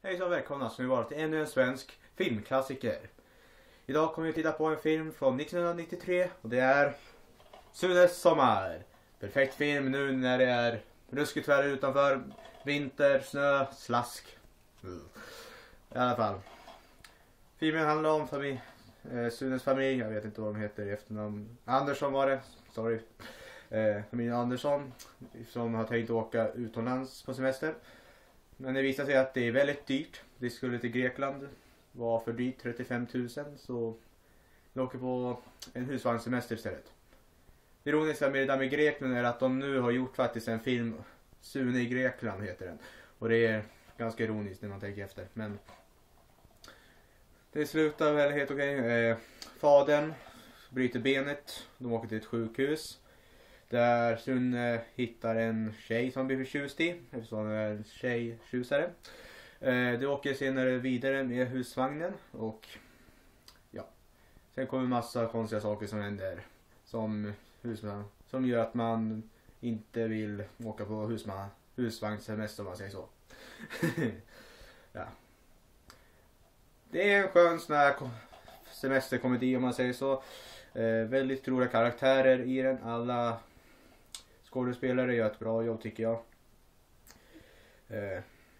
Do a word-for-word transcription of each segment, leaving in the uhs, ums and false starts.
Hej så välkomna som vi varit till ännu en svensk filmklassiker. Idag kommer vi titta på en film från nittonhundranittiotre och det är Sunes sommar. Perfekt film nu när det är ruskigt väder utanför, vinter, snö, slask. Mm. I alla fall. Filmen handlar om familj, eh, Sunes familj, jag vet inte vad de heter i efternamn. Andersson var det, sorry. Eh, familjen Andersson som har tänkt åka utomlands på semester. Men det visar sig att det är väldigt dyrt. Vi skulle till Grekland, var för dyrt trettiofem tusen, så vi åker på en husvagnssemester istället. Det ironiska med det där med Grekland är att de nu har gjort faktiskt en film, Sune i Grekland heter den. Och det är ganska ironiskt när man tänker efter. Men det slutar väl helt okej. Eh, fadern bryter benet, de åker till ett sjukhus. Där Sune hittar en tjej som blir förtjust i, eftersom hon är en tjejtjusare. Eh, det åker senare vidare med husvagnen och ja, sen kommer massa konstiga saker som händer som, husvagn, som gör att man inte vill åka på husma, husvagnssemester om man säger så. Ja. Det är en skön sån här semesterkomedi om man säger så. Eh, väldigt roliga karaktärer i den, alla skådespelare gör ett bra jobb tycker jag. Eh.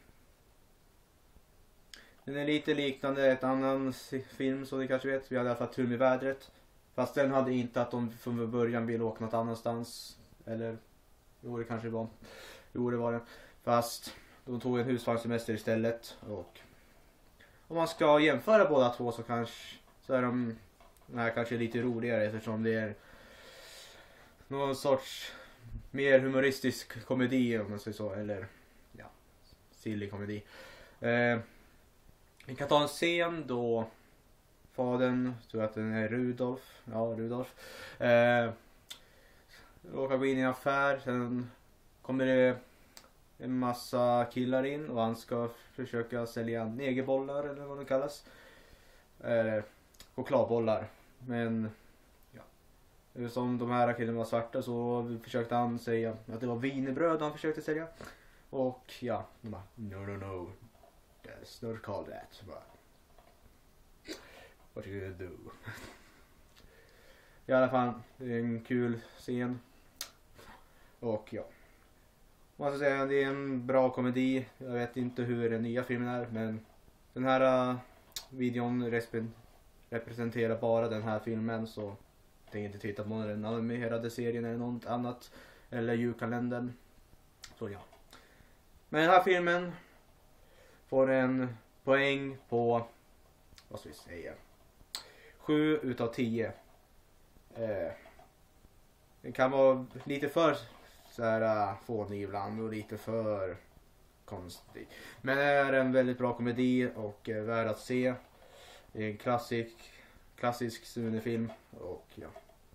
Den är lite liknande ett annan film som ni kanske vet. Vi hade i alla fall Tur med vädret. Fast den hade inte att de från början ville åka något annanstans. Eller, jo det kanske var. Jo det var det. Fast de tog en husvagnssemester istället. Och om man ska jämföra båda två så kanske så är de den här kanske lite roligare eftersom det är någon sorts mer humoristisk komedi om man säger så, eller ja, silly komedi. Eh, vi kan ta en scen då fadern, tror att den är Rudolf, ja Rudolf, eh, råkar gå in i en affär, sen kommer det en massa killar in och han ska försöka sälja negerbollar eller vad det kallas. Eh, chokladbollar. Men ja, som de här killarna var svarta så försökte han säga att det var wienerbröd han försökte sälja. Och ja, de bara, no no no, that's not called that. Bara, what are you gonna do? I alla fall, det är en kul scen. Och ja, man ska säga det är en bra komedi. Jag vet inte hur den nya filmen är, men den här uh, videon resp- representerar bara den här filmen, så jag tänker inte titta på den animerade serien eller något annat eller julkalendern. Så ja. Men den här filmen får en poäng på, vad ska vi säga, sju utav tio. Eh, det kan vara lite för så här uh, fånig ibland och lite för konstig. Men det är en väldigt bra komedi och uh, värd att se. Det är en klassisk, klassisk Sune-film och ja.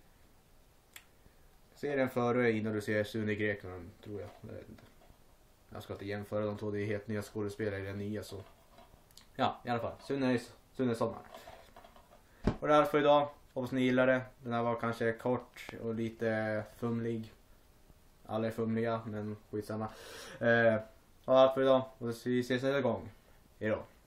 Se den före innan du ser Sune i Grekland, tror jag. Jag vet inte. Jag ska inte jämföra de två, det är helt nya skådespelare i den nya så. Ja, i alla fall. Sune, Sune sommar. Och det är allt för idag. Hoppas ni gillar det. Den här var kanske kort och lite fumlig. Alla är fumliga, men skitsamma. Eh, och allt för idag. Och vi ses nästa gång. Hejdå.